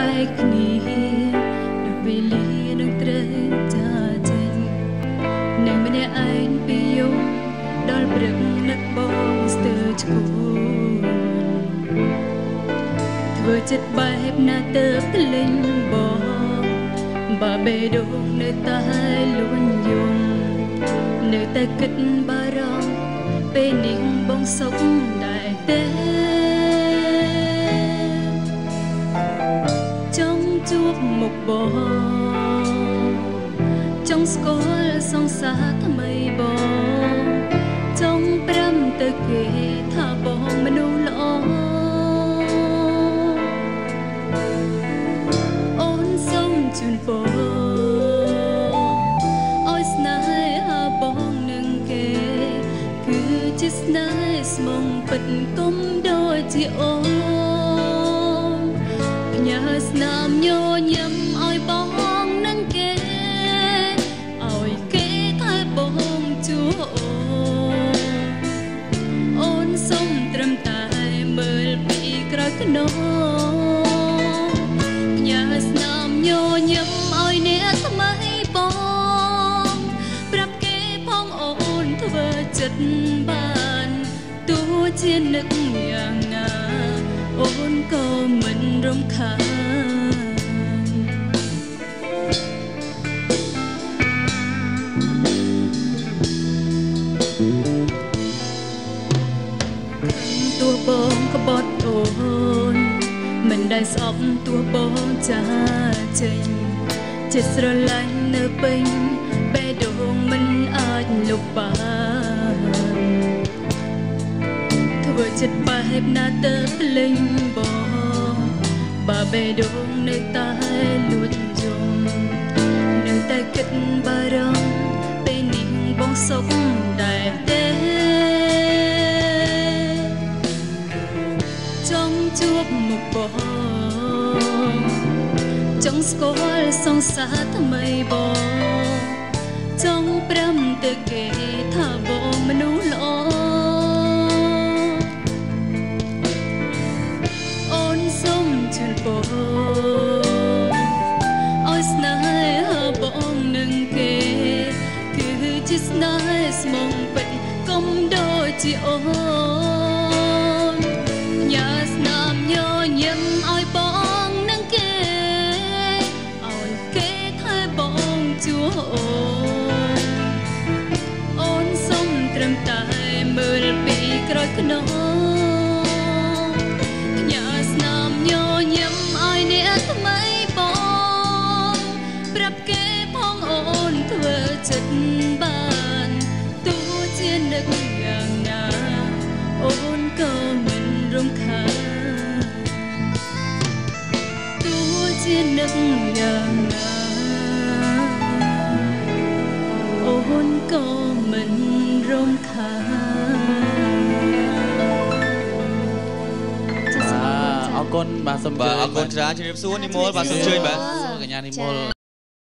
បែកគ្នាដូចវេលានឹងត្រូវចាចេញនៅម្នាក់ឯងពីយំដល់ព្រឹកនឹកបងស្ទើរឈួនធ្វើចិត្តបែបណាទៅក្លែងបងបើបេះដូងនៅតែលួនយំនៅតែគិតបារម្ភពេលនេះបងសុខដែរទេចង់ជួបមុខបងចង់ស្គាល់សង្សារថ្មីបងចង់ប្រាំទៅគេថាបងមនុស្សល្អអូនសូមជូនពរឲ្យស្នេហាបងនឹងគេគឺជាស្នេហ៍ស្មងពិតគុំដូចជាអូនផ្ញើស្នាមញញឹមឲ្យបងនឹងគេឲ្យគេថែបងជួអូនសូមត្រឹមតែមើលពីក្រោយខ្នងផ្ញើស្នាមញញឹមឲ្យអ្នកថ្មីបងប្រាប់គេផងអូនធ្វើចិត្តបានទោះជានឹកយ៉ាងណាអូនក៏មិនរំខានទោះបងក្បត់អូនមិនដែលស្អប់ទោះបងចាចេញចិត្តស្រឡាញ់នៅពេញបេះដូងមិនអាចលុបបានធ្វើចិត្តបែបណាទៅក្លែងបងបើបេះដូងនៅតែលួចយំនៅតែគិតបារម្ភពេលនេះបងសុខដែរទេចង់ជួបមុខបងចង់ស្គាល់សង្សារថ្មីបងចង់ប្រាំទៅគេថាបងមនុស្សល្អអូនសូមជូនពរឲ្យស្នេហាបងនឹងគេគឺជាស្នេហ៍ស្មងពិតគុំដូចជាអូនញ៉ាស្នាមញញឹមឲ្យបងនឹងគេឲ្យគេថែបងជួអូនសូមត្រឹមតែមើលពីក្រោយខ្នងញ៉ាស្នាមញញឹមឲ្យអ្នកថ្មីបងប្រាប់គេផងអូនធ្វើចិត្តបានទោះជានឹកយ៉ាងណាអូនក៏មិនរំខានទោះជានឹកយ៉ាងណាអូនក៏មិនរំខានអរគុណបាទសូមអរគុណច្រើនជំរាបសួរនិមលបាទសូមជួយបាទកញ្ញានិមល